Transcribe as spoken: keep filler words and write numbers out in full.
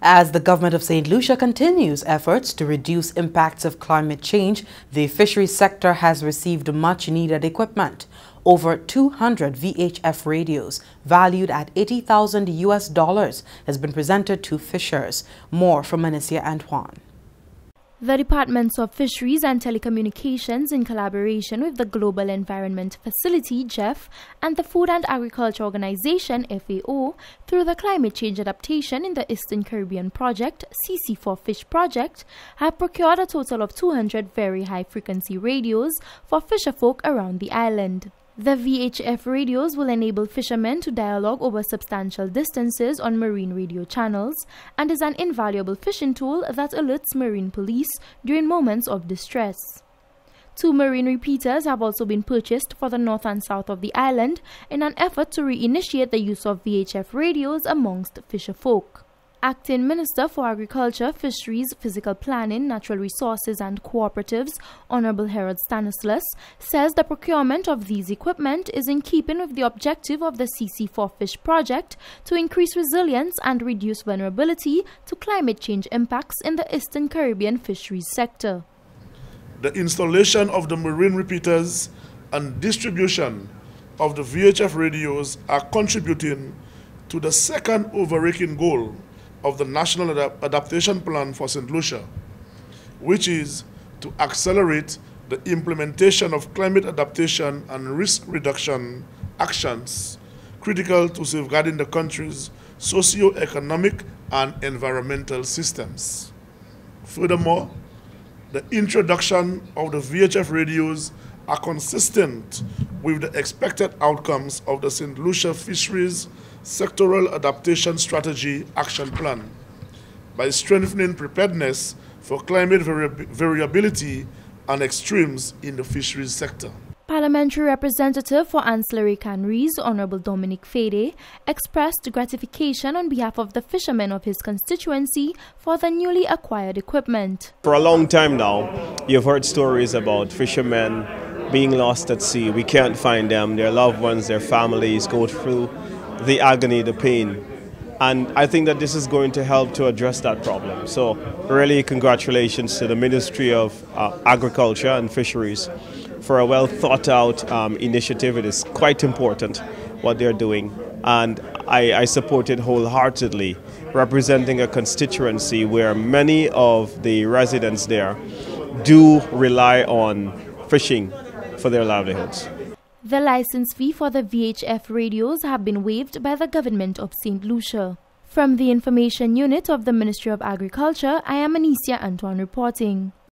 As the government of Saint Lucia continues efforts to reduce impacts of climate change, the fisheries sector has received much-needed equipment. Over two hundred V H F radios, valued at eighty thousand U S dollars, has been presented to fishers. More from Anicia Antoine. The Departments of Fisheries and Telecommunications, in collaboration with the Global Environment Facility, G E F, and the Food and Agriculture Organization, F A O, through the Climate Change Adaptation in the Eastern Caribbean Project, C C four Fish Project, have procured a total of two hundred very high-frequency radios for fisherfolk around the island. The V H F radios will enable fishermen to dialogue over substantial distances on marine radio channels and is an invaluable fishing tool that alerts marine police during moments of distress. Two marine repeaters have also been purchased for the north and south of the island in an effort to reinitiate the use of V H F radios amongst fisherfolk. Acting Minister for Agriculture, Fisheries, Physical Planning, Natural Resources and Cooperatives, Honorable Harold Stanislaus, says the procurement of these equipment is in keeping with the objective of the C C four Fish Project to increase resilience and reduce vulnerability to climate change impacts in the Eastern Caribbean fisheries sector. The installation of the marine repeaters and distribution of the V H F radios are contributing to the second overarching goal of the National Adap- Adaptation Plan for Saint Lucia, which is to accelerate the implementation of climate adaptation and risk reduction actions critical to safeguarding the country's socio-economic and environmental systems. Furthermore, the introduction of the V H F radios are consistent with the expected outcomes of the Saint Lucia Fisheries Sectoral Adaptation Strategy Action Plan by strengthening preparedness for climate vari variability and extremes in the fisheries sector. Parliamentary Representative for Ancillary Canneries, Honorable Dominic Fede, expressed gratification on behalf of the fishermen of his constituency for the newly acquired equipment. For a long time now, you've heard stories about fishermen being lost at sea. We can't find them. Their loved ones, their families go through the agony, the pain. And I think that this is going to help to address that problem. So really congratulations to the Ministry of uh, Agriculture and Fisheries for a well thought out um, initiative. It is quite important what they're doing. And I, I support it wholeheartedly, representing a constituency where many of the residents there do rely on fishing for their livelihoods. The license fee for the V H F radios have been waived by the government of Saint Lucia. From the Information Unit of the Ministry of Agriculture, I am Anicia Antoine reporting.